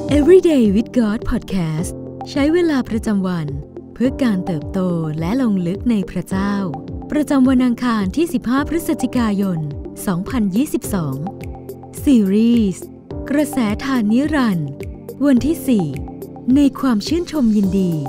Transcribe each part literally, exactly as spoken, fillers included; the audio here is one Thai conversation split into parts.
Everyday with God Podcast ใช้เวลาประจำวันเพื่อการเติบโตและลงลึกในพระเจ้าประจำวันอังคารที่สิบห้าพฤศจิกายนสองพันยี่สิบสองซีรีส์กระแสทานนิรันดร์วันที่สี่ในความชื่นชมยินดี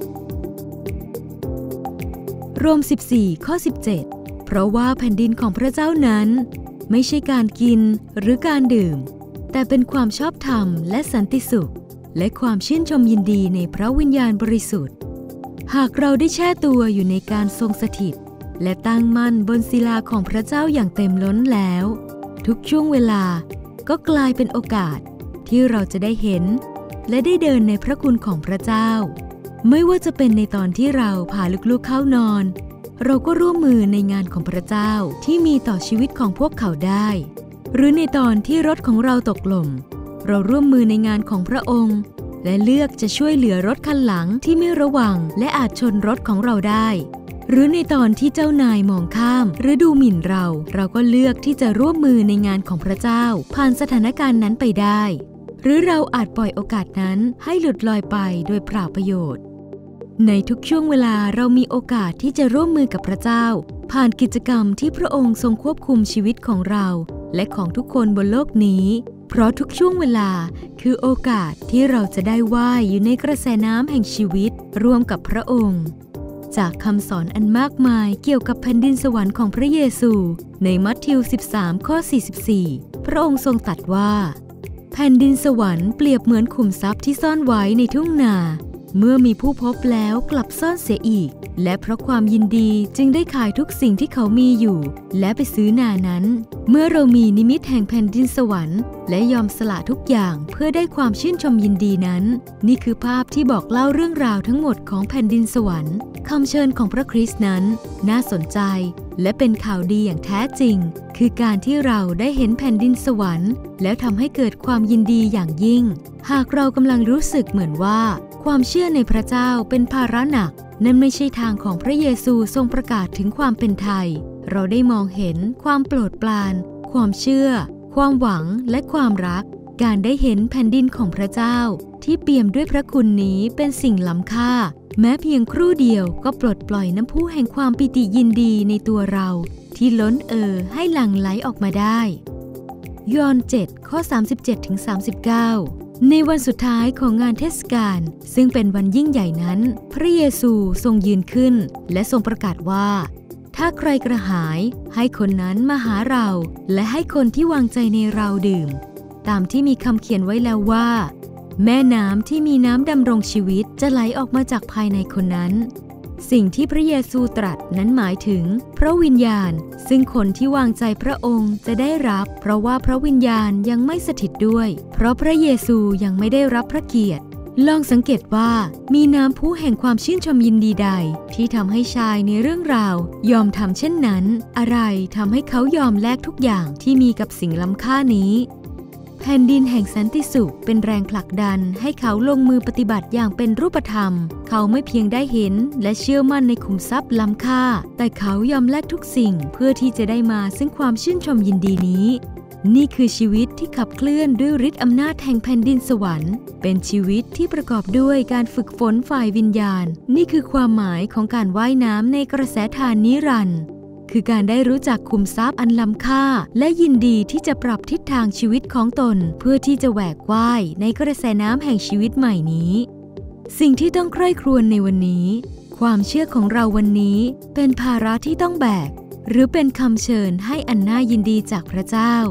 โรมสิบสี่ข้อสิบเจ็ดเพราะว่าแผ่นดินของพระเจ้านั้นไม่ใช่การกินหรือการดื่มแต่เป็นความชอบธรรมและสันติสุขและความชื่นชมยินดีในพระวิญญาณบริสุทธิ์หากเราได้แช่ตัวอยู่ในการทรงสถิตและตั้งมั่นบนศิลาของพระเจ้าอย่างเต็มล้นแล้วทุกช่วงเวลาก็กลายเป็นโอกาสที่เราจะได้เห็นและได้เดินในพระคุณของพระเจ้าไม่ว่าจะเป็นในตอนที่เราพาลูกๆเข้านอนเราก็ร่วมมือในงานของพระเจ้าที่มีต่อชีวิตของพวกเขาได้หรือในตอนที่รถของเราตกหล่มเราร่วมมือในงานของพระองค์และเลือกจะช่วยเหลือรถคันหลังที่ไม่ระวังและอาจชนรถของเราได้หรือในตอนที่เจ้านายมองข้ามหรือดูหมิ่นเราเราก็เลือกที่จะร่วมมือในงานของพระเจ้าผ่านสถานการณ์นั้นไปได้หรือเราอาจปล่อยโอกาสนั้นให้หลุดลอยไปโดยเปล่าประโยชน์ในทุกช่วงเวลาเรามีโอกาสที่จะร่วมมือกับพระเจ้าผ่านกิจกรรมที่พระองค์ทรงควบคุมชีวิตของเราและของทุกคนบนโลกนี้เพราะทุกช่วงเวลาคือโอกาสที่เราจะได้ว่ายอยู่ในกระแสน้ำแห่งชีวิตร่วมกับพระองค์จากคำสอนอันมากมายเกี่ยวกับแผ่นดินสวรรค์ของพระเยซูในมัทธิวสิบสามข้อสี่สิบสี่พระองค์ทรงตรัสว่าแผ่นดินสวรรค์เปรียบเหมือนขุมทรัพย์ที่ซ่อนไว้ในทุ่งนาเมื่อมีผู้พบแล้วกลับซ่อนเสียอีกและเพราะความยินดีจึงได้ขายทุกสิ่งที่เขามีอยู่และไปซื้อนานั้นเมื่อเรามีนิมิตแห่งแผ่นดินสวรรค์และยอมสละทุกอย่างเพื่อได้ความชื่นชมยินดีนั้นนี่คือภาพที่บอกเล่าเรื่องราวทั้งหมดของแผ่นดินสวรรค์คำเชิญของพระคริสต์นั้นน่าสนใจและเป็นข่าวดีอย่างแท้จริงคือการที่เราได้เห็นแผ่นดินสวรรค์แล้วทำให้เกิดความยินดีอย่างยิ่งหากเรากำลังรู้สึกเหมือนว่าความเชื่อในพระเจ้าเป็นภาระหนักนั่นไม่ใช่ทางของพระเยซูทรงประกาศถึงความเป็นไทยเราได้มองเห็นความโปรดปรานความเชื่อความหวังและความรักการได้เห็นแผ่นดินของพระเจ้าที่เปี่ยมด้วยพระคุณนี้เป็นสิ่งล้ำค่าแม้เพียงครู่เดียวก็ปลดปล่อยน้ำพุแห่งความปิติยินดีในตัวเราที่ล้นเอ่อให้หลั่งไหลออกมาได้ยอห์นเจ็ดข้อสามสิบเจ็ดถึงสามสิบเก้าในวันสุดท้ายของงานเทศกาลซึ่งเป็นวันยิ่งใหญ่นั้นพระเยซูทรงยืนขึ้นและทรงประกาศว่าถ้าใครกระหายให้คนนั้นมาหาเราและให้คนที่วางใจในเราดื่มตามที่มีคำเขียนไว้แล้วว่าแม่น้ำที่มีน้ำดำรงชีวิตจะไหลออกมาจากภายในคนนั้นสิ่งที่พระเยซูตรัสนั้นหมายถึงพระวิญญาณซึ่งคนที่วางใจพระองค์จะได้รับเพราะว่าพระวิญญาณยังไม่สถิตด้วยเพราะพระเยซูยังไม่ได้รับพระเกียรติลองสังเกตว่ามีน้ำพุแห่งความชื่นชมยินดีใดที่ทำให้ชายในเรื่องราวยอมทำเช่นนั้นอะไรทำให้เขายอมแลกทุกอย่างที่มีกับสิ่งล้ำค่านี้แผ่นดินแห่งสันติสุขเป็นแรงผลักดันให้เขาลงมือปฏิบัติอย่างเป็นรูปธรรมเขาไม่เพียงได้เห็นและเชื่อมั่นในขุมทรัพย์ล้ำค่าแต่เขายอมแลกทุกสิ่งเพื่อที่จะได้มาซึ่งความชื่นชมยินดีนี้นี่คือชีวิตที่ขับเคลื่อนด้วยฤทธิ์อำนาจแห่งแผ่นดินสวรรค์เป็นชีวิตที่ประกอบด้วยการฝึกฝนฝ่ายวิญญาณนี่คือความหมายของการว่ายน้ำในกระแสทานนิรันดร์คือการได้รู้จักขุมทรัพย์อันล้ำค่าและยินดีที่จะปรับทิศทางชีวิตของตนเพื่อที่จะแหวกว่ายในกระแสน้ำแห่งชีวิตใหม่นี้สิ่งที่ต้องใคร่ครวญในวันนี้ความเชื่อของเราวันนี้เป็นภาระที่ต้องแบกหรือเป็นคำเชิญให้อันน่ายินดีจากพระเจ้า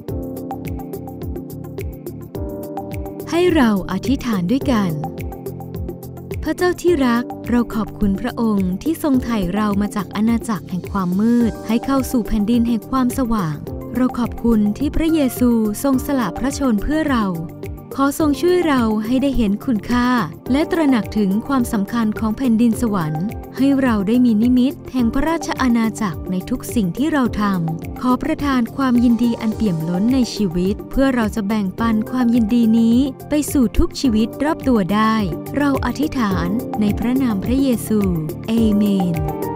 ให้เราอธิษฐานด้วยกันพระเจ้าที่รักเราขอบคุณพระองค์ที่ทรงไถ่เรามาจากอาณาจักรแห่งความมืดให้เข้าสู่แผ่นดินแห่งความสว่างเราขอบคุณที่พระเยซูทรงสละพระชนเพื่อเราขอทรงช่วยเราให้ได้เห็นคุณค่าและตระหนักถึงความสำคัญของแผ่นดินสวรรค์ให้เราได้มีนิมิตแห่งพระราชอาณาจักรในทุกสิ่งที่เราทำขอประทานความยินดีอันเปี่ยมล้นในชีวิตเพื่อเราจะแบ่งปันความยินดีนี้ไปสู่ทุกชีวิตรอบตัวได้เราอธิษฐานในพระนามพระเยซูเอเมน